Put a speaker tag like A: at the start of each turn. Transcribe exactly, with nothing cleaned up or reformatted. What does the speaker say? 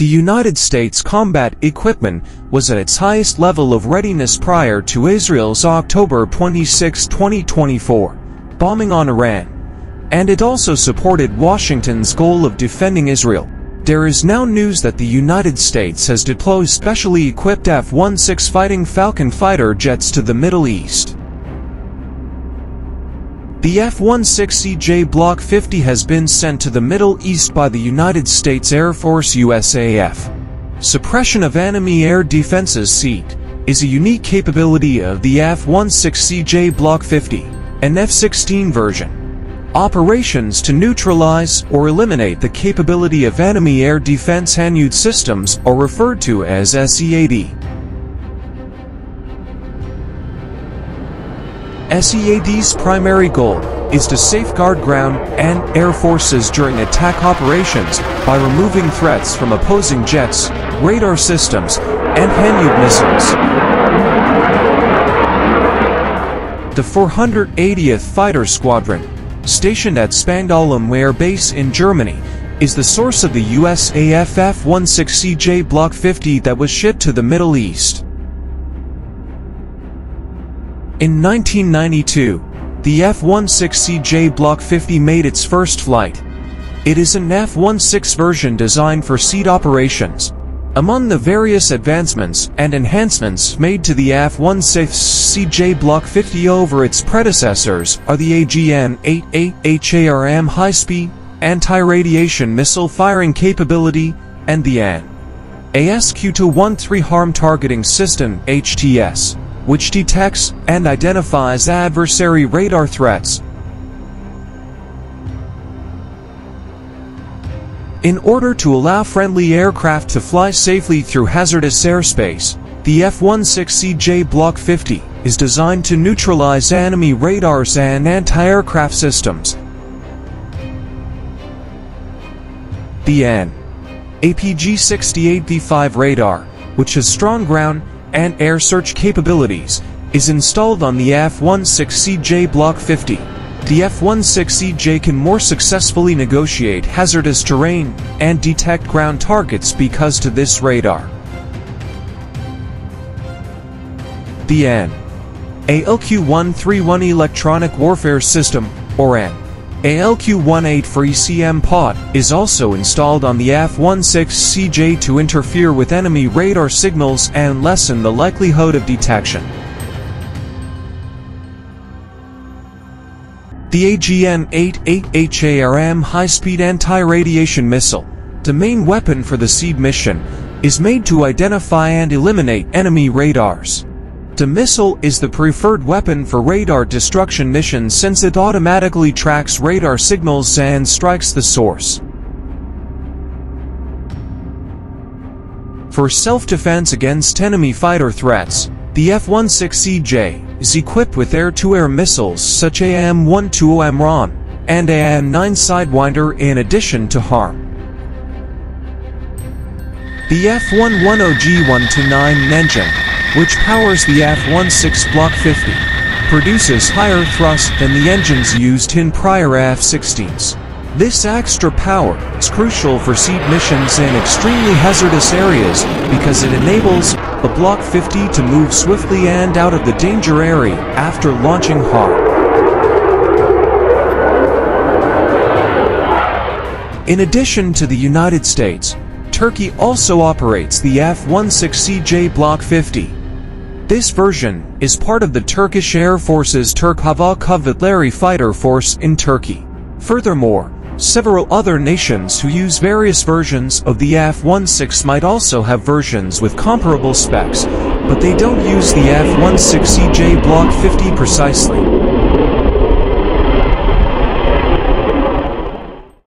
A: The United States combat equipment was at its highest level of readiness prior to Israel's October twenty-sixth, twenty twenty-four bombing on Iran, and it also supported Washington's goal of defending Israel. There is now news that the United States has deployed specially equipped F sixteen Fighting Falcon fighter jets to the Middle East. The F sixteen C J Block fifty has been sent to the Middle East by the United States Air Force. U S A F Suppression of enemy air defenses SEAD is a unique capability of the F sixteen C J Block fifty, an F sixteen version. Operations to neutralize or eliminate the capability of enemy air defense Hanud systems are referred to as S E A D. S E A D's primary goal is to safeguard ground and air forces during attack operations by removing threats from opposing jets, radar systems, and Hanud missiles. The four hundred eightieth Fighter Squadron, stationed at Spangdahlem Air Base in Germany, is the source of the U S A F F sixteen C J Block fifty that was shipped to the Middle East. In nineteen ninety-two, the F sixteen C J Block fifty made its first flight. It is an F sixteen version designed for SEAD operations. Among the various advancements and enhancements made to the F sixteen C J Block fifty over its predecessors are the A G M eighty-eight HARM high-speed, anti-radiation missile firing capability, and the A S Q two thirteen HARM Targeting System H T S, which detects and identifies adversary radar threats. In order to allow friendly aircraft to fly safely through hazardous airspace, the F sixteen C J Block fifty is designed to neutralize enemy radars and anti-aircraft systems. The A P G sixty-eight V five radar, which has strong ground and air search capabilities, is installed on the F sixteen C J Block fifty. The F sixteen C J can more successfully negotiate hazardous terrain and detect ground targets because to this radar. The A L Q one thirty-one Electronic Warfare System, or A L Q eighteen for E C M pod, is also installed on the F sixteen C J to interfere with enemy radar signals and lessen the likelihood of detection. The A G M eighty-eight HARM high-speed anti-radiation missile, the main weapon for the SEAD mission, is made to identify and eliminate enemy radars. The missile is the preferred weapon for radar destruction missions since it automatically tracks radar signals and strikes the source. For self-defense against enemy fighter threats, the F sixteen C J is equipped with air-to-air missiles such as A M one twenty M RON and A M nine Sidewinder in addition to HARM. The F ten G one twenty-nine engine, which powers the F sixteen Block fifty, produces higher thrust than the engines used in prior F sixteens. This extra power is crucial for SEAD missions in extremely hazardous areas because it enables the Block fifty to move swiftly and out of the danger area after launching HARM. In addition to the United States, Turkey also operates the F sixteen C J Block fifty. This version is part of the Turkish Air Force's Türk Hava Kuvvetleri fighter force in Turkey. Furthermore, several other nations who use various versions of the F sixteen might also have versions with comparable specs, but they don't use the F sixteen C J Block fifty precisely.